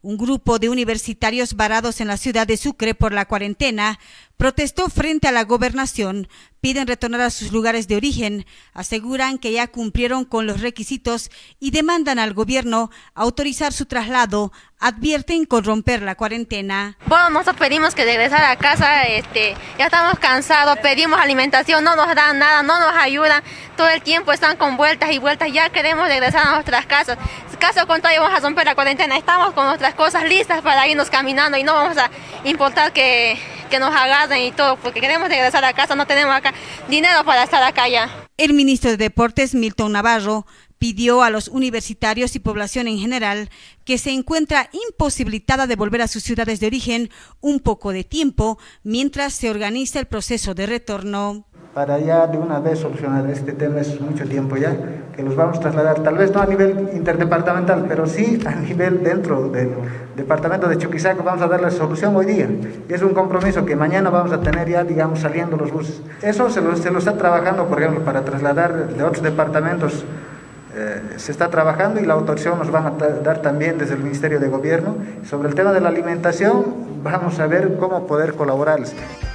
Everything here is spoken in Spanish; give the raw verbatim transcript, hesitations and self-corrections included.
Un grupo de universitarios varados en la ciudad de Sucre por la cuarentena protestó frente a la gobernación, piden retornar a sus lugares de origen, aseguran que ya cumplieron con los requisitos y demandan al gobierno autorizar su traslado, advierten con romper la cuarentena. Bueno, nosotros pedimos que regresar a casa, este, ya estamos cansados, pedimos alimentación, no nos dan nada, no nos ayudan, todo el tiempo están con vueltas y vueltas, ya queremos regresar a nuestras casas. Caso contrario vamos a romper la cuarentena, estamos con nuestras cosas listas para irnos caminando y no vamos a importar que, que nos agarren y todo, porque queremos regresar a casa, no tenemos acá dinero para estar acá ya. El ministro de Deportes, Milton Navarro, pidió a los universitarios y población en general que se encuentra imposibilitada de volver a sus ciudades de origen un poco de tiempo mientras se organiza el proceso de retorno. Para ya de una vez solucionar este tema es mucho tiempo ya, que los vamos a trasladar, tal vez no a nivel interdepartamental, pero sí a nivel dentro del departamento de Chuquisaca, vamos a dar la solución hoy día. Y es un compromiso que mañana vamos a tener ya, digamos, saliendo los buses. Eso se lo, se lo está trabajando, por ejemplo, para trasladar de otros departamentos, eh, se está trabajando y la autorización nos van a dar también desde el Ministerio de Gobierno. Sobre el tema de la alimentación, vamos a ver cómo poder colaborarles.